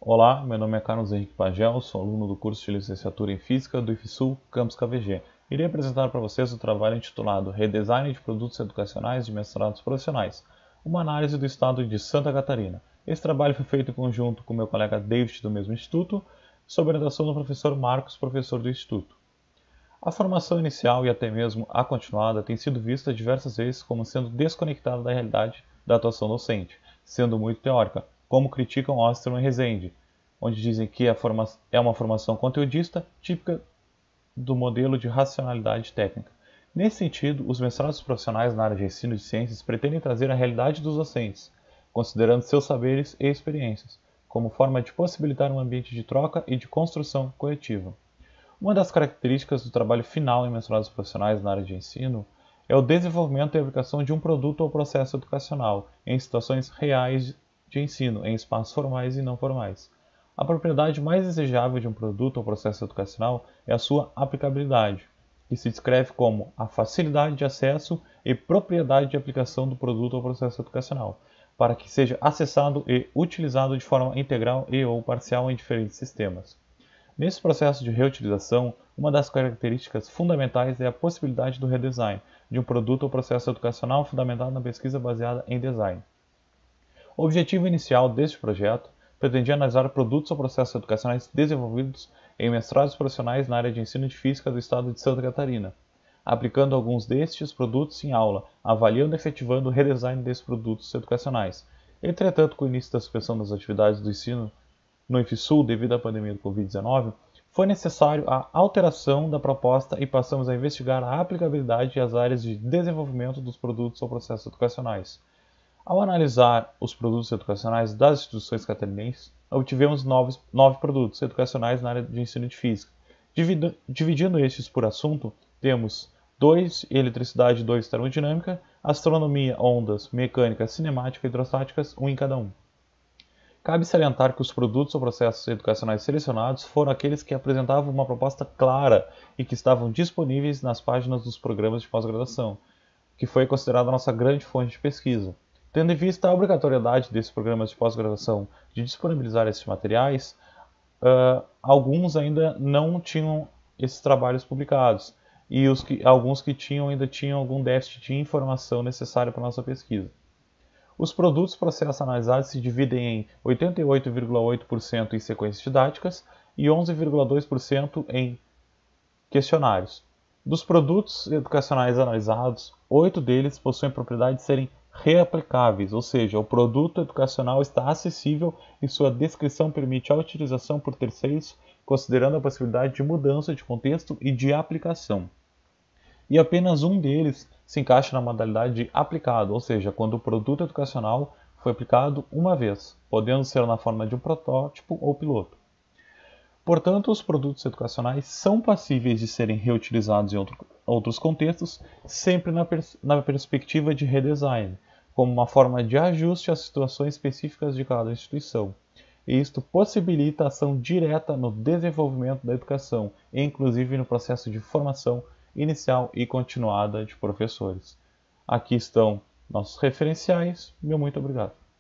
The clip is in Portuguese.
Olá, meu nome é Carlos Henrique Pagel, sou aluno do curso de Licenciatura em Física do IFSU, Campus KVG. Irei apresentar para vocês o trabalho intitulado Redesign de Produtos Educacionais de Mestrados Profissionais, uma análise do estado de Santa Catarina. Esse trabalho foi feito em conjunto com meu colega David do mesmo instituto, sob orientação do professor Marcos, professor do instituto. A formação inicial e até mesmo a continuada tem sido vista diversas vezes como sendo desconectada da realidade da atuação docente, sendo muito teórica, como criticam Osterman e Rezende, onde dizem que é uma formação conteudista típica do modelo de racionalidade técnica. Nesse sentido, os mestrados profissionais na área de ensino de ciências pretendem trazer a realidade dos docentes, considerando seus saberes e experiências, como forma de possibilitar um ambiente de troca e de construção coletiva. Uma das características do trabalho final em mestrados profissionais na área de ensino é o desenvolvimento e aplicação de um produto ou processo educacional em situações reais de ensino, em espaços formais e não formais. A propriedade mais desejável de um produto ou processo educacional é a sua aplicabilidade, que se descreve como a facilidade de acesso e propriedade de aplicação do produto ou processo educacional, para que seja acessado e utilizado de forma integral e ou parcial em diferentes sistemas. Nesse processo de reutilização, uma das características fundamentais é a possibilidade do redesign de um produto ou processo educacional fundamentado na pesquisa baseada em design. O objetivo inicial deste projeto pretendia analisar produtos ou processos educacionais desenvolvidos em mestrados profissionais na área de ensino de física do estado de Santa Catarina, aplicando alguns destes produtos em aula, avaliando e efetivando o redesign desses produtos educacionais. Entretanto, com o início da suspensão das atividades do ensino no IFSU devido à pandemia do Covid-19, foi necessário a alteração da proposta e passamos a investigar a aplicabilidade e as áreas de desenvolvimento dos produtos ou processos educacionais. Ao analisar os produtos educacionais das instituições catarinenses, obtivemos 9 produtos educacionais na área de ensino de física. Dividindo estes por assunto, temos 2 eletricidade e 2 termodinâmica, astronomia, ondas, mecânica, cinemática e hidrostáticas, um em cada um. Cabe salientar que os produtos ou processos educacionais selecionados foram aqueles que apresentavam uma proposta clara e que estavam disponíveis nas páginas dos programas de pós-graduação, que foi considerada a nossa grande fonte de pesquisa. Tendo em vista a obrigatoriedade desses programas de pós-graduação de disponibilizar esses materiais, alguns ainda não tinham esses trabalhos publicados e alguns que tinham ainda tinham algum déficit de informação necessária para a nossa pesquisa. Os produtos e processos analisados se dividem em 88,8% em sequências didáticas e 11,2% em questionários. Dos produtos educacionais analisados, 8 deles possuem a propriedade de serem reaplicáveis, ou seja, o produto educacional está acessível e sua descrição permite a utilização por terceiros, considerando a possibilidade de mudança de contexto e de aplicação. E apenas um deles se encaixa na modalidade de aplicado, ou seja, quando o produto educacional foi aplicado uma vez, podendo ser na forma de um protótipo ou piloto. Portanto, os produtos educacionais são passíveis de serem reutilizados em outros contextos, sempre na perspectiva de redesign, como uma forma de ajuste às situações específicas de cada instituição. E isto possibilita a ação direta no desenvolvimento da educação, inclusive no processo de formação inicial e continuada de professores. Aqui estão nossos referenciais. Meu muito obrigado.